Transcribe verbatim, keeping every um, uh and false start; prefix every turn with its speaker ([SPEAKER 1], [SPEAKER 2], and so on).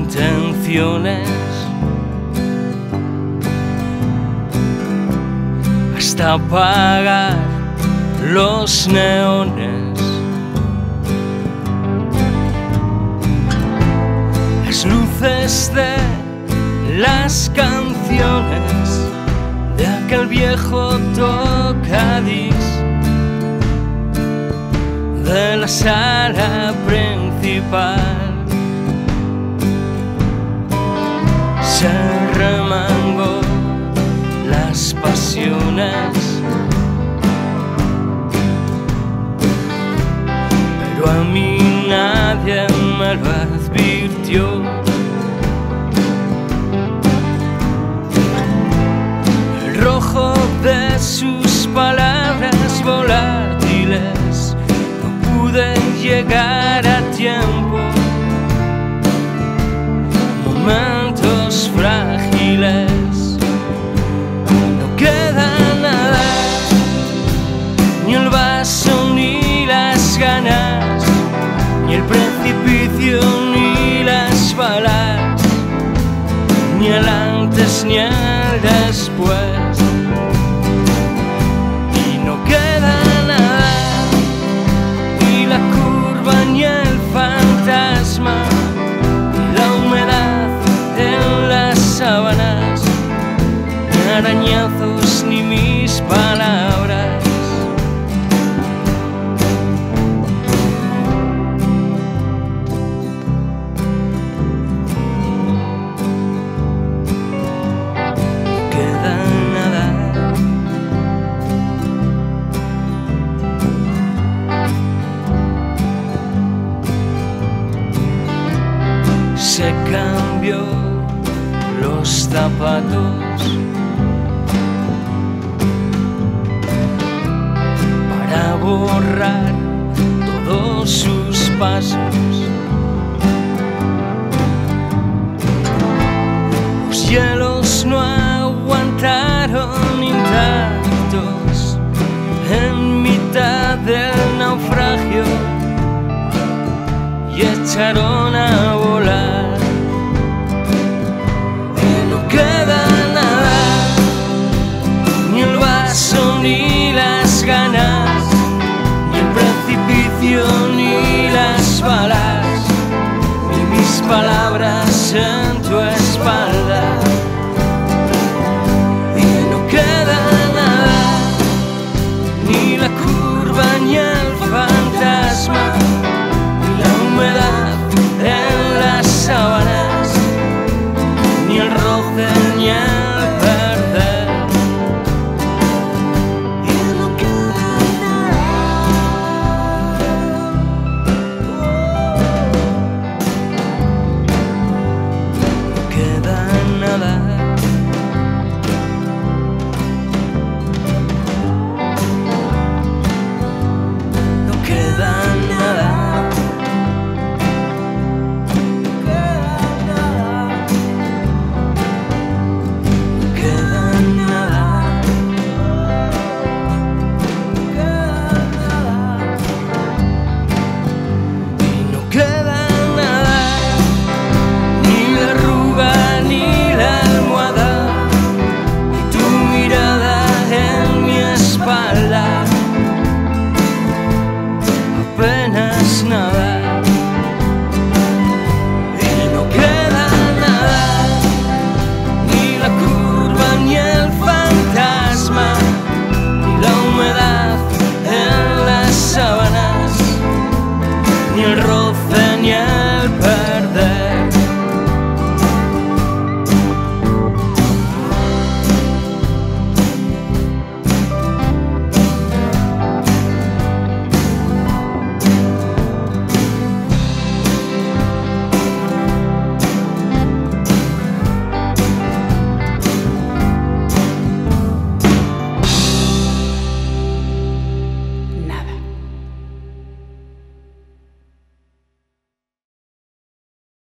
[SPEAKER 1] intenciones hasta apagar los neones. Las luces de las canciones de aquel viejo tocadís de la sala principal. Se remangó las pasiones, pero a mí nadie me lo advirtió. El rojo de sus palabras volátiles, no pude llegar a tiempo. Momentos frágiles, no queda nada, ni el vaso ni las ganas, ni el precipicio ni las balas, ni el antes ni el después. Y no queda nada, ni la curva ni el fantasma, ni la humedad en las sábanas, ni arañazos ni mis palabras. Queda nada. Se cambió los zapatos para borrar todos sus pasos. Los hielos no aguantaron intactos en mitad del naufragio y echaron a volar. Ni las ganas, ni el precipicio, ni las balas, ni mis palabras.